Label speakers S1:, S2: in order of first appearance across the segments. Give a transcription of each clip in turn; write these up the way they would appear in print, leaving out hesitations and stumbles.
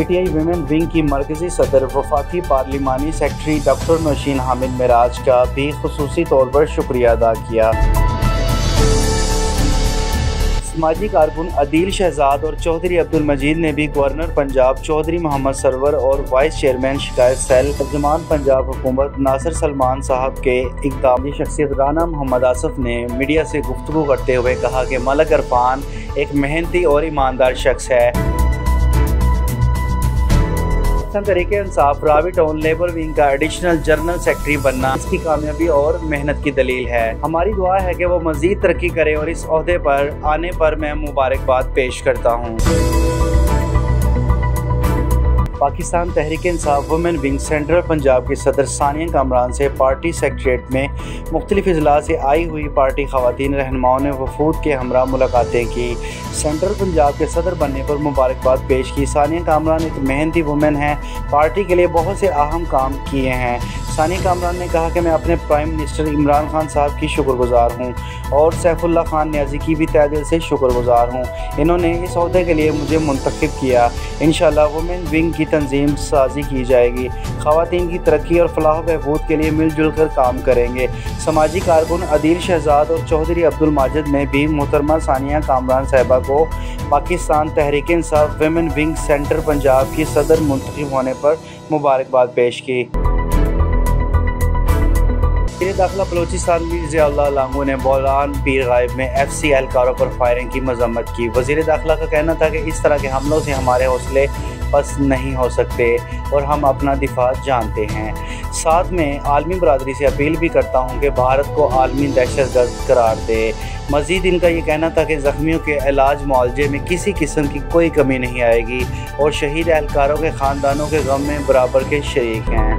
S1: PTI women wing की मरकज़ी सदर वफाकी पार्लिमानी सेक्रेटरी डॉक्टर नौशीन हामिद मेराज का भी खुसूसी तौर पर शुक्रिया अदा किया। समाजी कारकुन अदील शहजाद और चौधरी अब्दुल मजीद ने भी गवर्नर पंजाब चौधरी मोहम्मद सरवर और वाइस चेयरमैन शिकायत सेल तर्जुमान पंजाब हुकूमत नासिर सलमान साहब के इक़दाम की शख्सियत राना मोहम्मद आसफ ने मीडिया से गुफ्तगू करते हुए कहा कि मलक इरफान एक मेहनती और ईमानदार शख्स है। Tehreek Insaf Ravi town labour wing का एडिशनल जनरल सेक्रेटरी बनना इसकी कामयाबी और मेहनत की दलील है। हमारी दुआ है कि वो मजीद तरक्की करे और इस ओहदे पर आने पर मैं मुबारकबाद पेश करता हूँ। Pakistan Tehreek Insaf women wing central Punjab की सदर सानिया कामरान से पार्टी सेक्रेटरीट में मुख्तलिफ अजला से आई हुई पार्टी ख़वातीन रहनुमाओं ने वफूद के हमरा मुलाकातें की। सेंट्रल पंजाब के सदर बनने पर मुबारकबाद पेश की। सानिया कामरान एक मेहनती वुमेन हैं, पार्टी के लिए बहुत से अहम काम किए हैं। सानिया कामरान ने कहा कि मैं अपने प्राइम मिनिस्टर इमरान खान साहब की शुक्रगुजार हूँ और सैफुल्लाह खान न्याजी की भी तहे दिल से शुक्रगुजार हूँ। इन्होंने इस ओहदे के लिए मुझे मुंतखब किया। इंशाअल्लाह वुमेन विंग की तंजीम साजी की जाएगी। ख़वातीन की तरक्की और फलाह बहबूद के लिए मिलजुल कर काम करेंगे। समाजी कारकुन अदील शहजाद और चौधरी अब्दुल माजिद ने भी मोहतरमा सानिया कामरान साहिबा को Pakistan Tehreek Insaf women wing centre Punjab की सदर मुंतखब होने पर मुबारकबाद पेश की। वज़ीर दाखिला बलोचिस्तान मीर ज़ियाउल्लाह लांगू ने बोलान पीर गायब में FC एहलकारों पर फायरिंग की मजम्मत की। वज़ीर दाखिला का कहना था कि इस तरह के हमलों से हमारे हौसले पस्त नहीं हो सकते और हम अपना दिफा जानते हैं। साथ में आलमी बरादरी से अपील भी करता हूं कि भारत को आलमी दहशतगर्द करार दे। मज़ीद इनका ये कहना था कि ज़ख्मियों के इलाज मुआवजे में किसी किस्म की कोई कमी नहीं आएगी और शहीद एहलकारों के ख़ानदानों के गम में बराबर के शरीक हैं।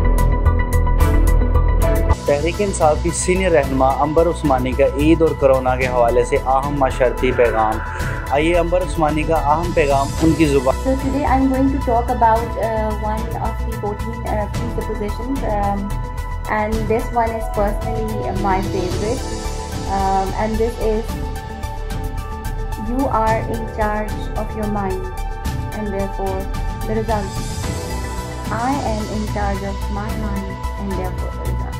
S1: तहरीक इंसाफ की सीनियर रहनुमा अंबर उस्मानी का ईद और कोरोना के हवाले से अहम माशरती पैगाम। आइए अंबर उस्मानी का अहम पैगाम उनकी ज़ुबान।
S2: So today I'm going to talk about one of the 14 presuppositions, and this one is personally my favorite, and this is: you are in charge of your mind and therefore the results. I am in charge of my mind and therefore the results.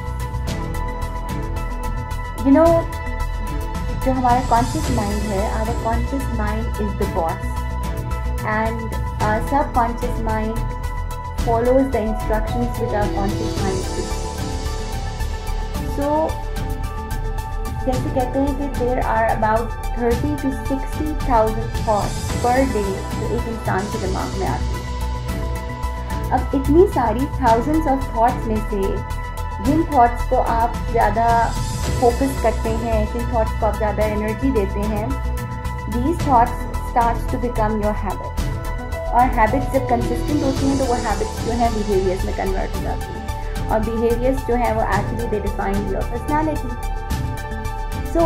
S2: You know, जो हमारा conscious mind है, our conscious mind is the boss and our subconscious mind follows the instructions which our conscious mind gives. So जैसे कहते हैं कि there are about 30 to 60,000 thoughts per day जो एक इंसान के दिमाग में आती है। अब इतनी सारी थाउजेंड्स ऑफ थॉट्स में से जिन थॉट्स को आप ज़्यादा फोकस करते हैं, जिन थॉट्स को आप ज़्यादा एनर्जी देते हैं, these thoughts starts to become your habit. और हैबिट्स जब कंसिस्टेंट होती हैं तो वो हैबिट्स जो हैं बिहेवियर्स में कन्वर्ट हो जाती हैं और बिहेवियर्स जो हैं वो actually they define your personality. So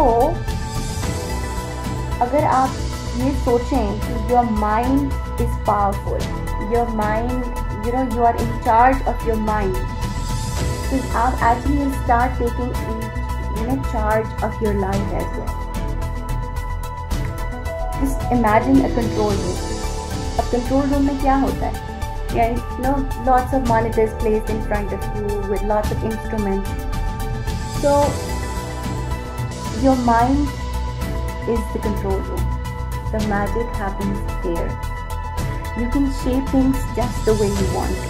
S2: अगर आप ये सोचें कि your mind is powerful, your mind you are in charge of your mind, तो आप actually will start taking charge of your life as well. Just imagine a control room. अब control room में क्या होता है? Lots of monitors placed in front of you with lots of instruments. So your mind is the control room. The magic happens there. You can shape things just the way you want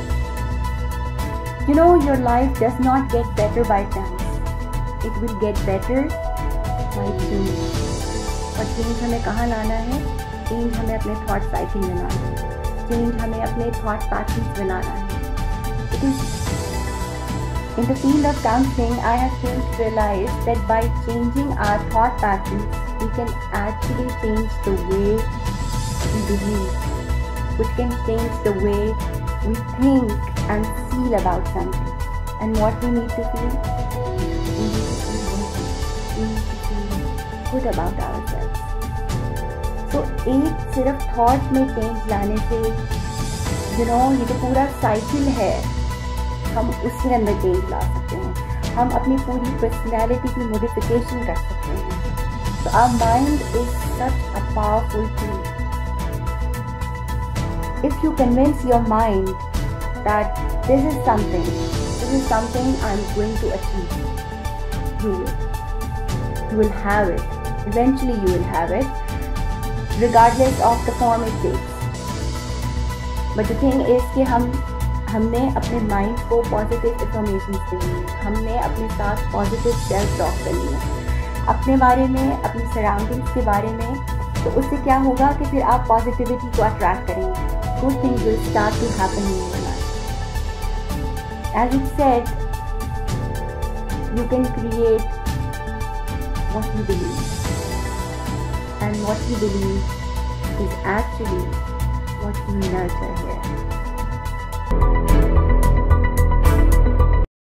S2: it. Your life does not get better by chance. It will get better by change. और change हमें कहाँ लाना है? Change हमें अपने thought cycle में लाना है। चेंज हमें अपने थॉट पैटर्न्स में लाना है। It is in the field of counseling, I have came to realize that by changing our thought patterns, we can actually change the way we behave, which can change the way we think and feel about something. And what we need to feel? Good about ourselves. So एक सिर्फ thought में change लाने से ये जो पूरा cycle है हम उसके अंदर चेंज ला सकते हैं। हम अपनी पूरी पर्सनैलिटी की मॉडिफिकेशन कर सकते हैं। So our mind is such a powerful tool. if you convince your mind that this is something I'm going to achieve, you will have it. Eventually you will have it, regardless of the form it takes. But the thing is कि हमने अपने mind को positive information देनी है, हमने अपने साथ positive self talk करनी है अपने बारे में, अपनी सराउंडिंग्स के बारे में। तो उससे क्या होगा कि फिर आप पॉजिटिविटी को अट्रैक्ट करेंगे। Good things will start to happen in your life. As it said, you can create what you believe, and what you believe is actually what you nurture here.